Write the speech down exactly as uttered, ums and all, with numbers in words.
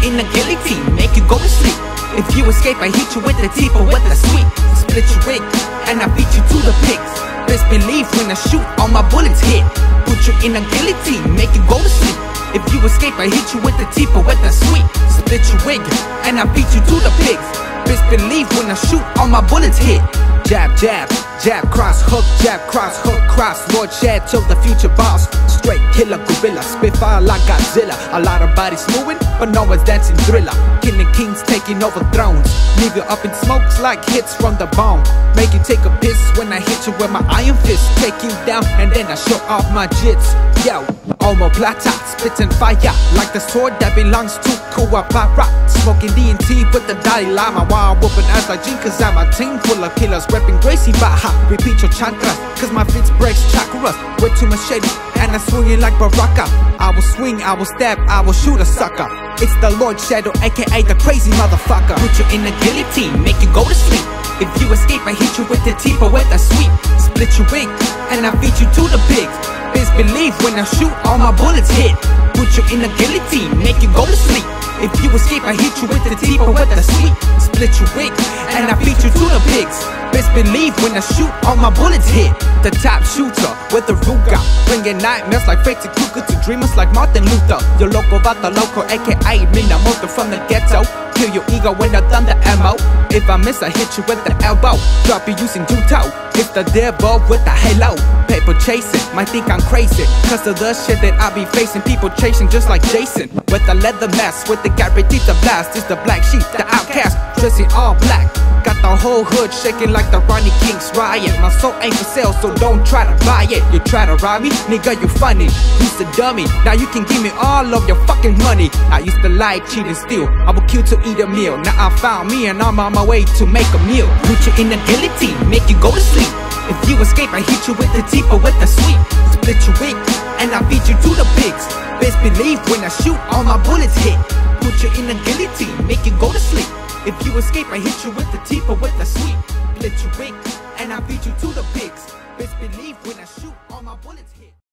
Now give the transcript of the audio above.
in the guillotine, make you go to sleep. If you escape, I hit you with the teeth or with the sweep. Split your wig, and I beat you to the pigs. Best believe when I shoot, all my bullets hit. Put you in a guillotine, make you go to sleep. If you escape, I hit you with the teeth or with the sweep. Split your wig, and I beat you to the pigs. Best believe when I shoot, all my bullets hit. Jab, jab, jab, cross, hook, jab, cross, hook, cross. Lord Shad till the future boss. Straight killer gorilla, spitfire like Godzilla. A lot of bodies moving, but no one's dancing Thriller. Killing kings taking over thrones. Leave you up in smokes like hits from the bone. Make you take a piss when I hit you with my iron fist. Take you down and then I show off my jits. Yo, omoplata, spitting fire like the sword that belongs to Kuwabara. Smoking D and T with the Dalai Lama while whooping ass like Jin, cause I'm a team full of killers repping Gracie Baja. Repeat your chakras, cause my fits breaks chakras. Way too much shady, and I swing it like Baraka. I will swing, I will stab, I will shoot a sucker. It's the Lord Shadow, aka the crazy motherfucker. Put you in a guillotine, make you go to sleep. If you escape, I hit you with the teeth or with a sweep. Split your wig, and I beat you to the pigs. Best believe when I shoot, all my bullets hit. Put you in a guillotine, make you go to sleep. If you escape, I hit you with the teeth or with the sweep. Split your wig, and I beat you to the pigs. Best believe when I shoot, all my bullets hit. The top shooter with the Ruger, bringing nightmares like Freddy Krueger to dreamers like Martin Luther. Your local vato loco, aka Minamoto from the ghetto. Kill your ego when I thunder ammo. If I miss, I hit you with the elbow. Drop you using Juto. It's the devil with the halo. Paper chasing, might think I'm crazy, cause of the shit that I be facing. People chasing just like Jason, with the leather mask, with the Garitita blast. It's the black sheep, the outcast, dressing all black. Got the whole hood shaking like the Ronnie King's riot. My soul ain't for sale, so don't try to buy it. You try to rob me, nigga, you funny. Used to dummy, now you can give me all of your fucking money. I used to lie, cheat and steal, I would kill to eat a meal. Now I found me and I'm on my way to make a meal. Put you in a guillotine, make you go to sleep. If you escape, I hit you with the teeth or with the sweep. Split your wig, and I beat you to the pigs. Best believe when I shoot, all my bullets hit. Put you in a guillotine, make you go to sleep. If you escape, I hit you with the teeth or with the sweep. Split your wig, and I beat you to the pigs. Best believe when I shoot, all my bullets hit.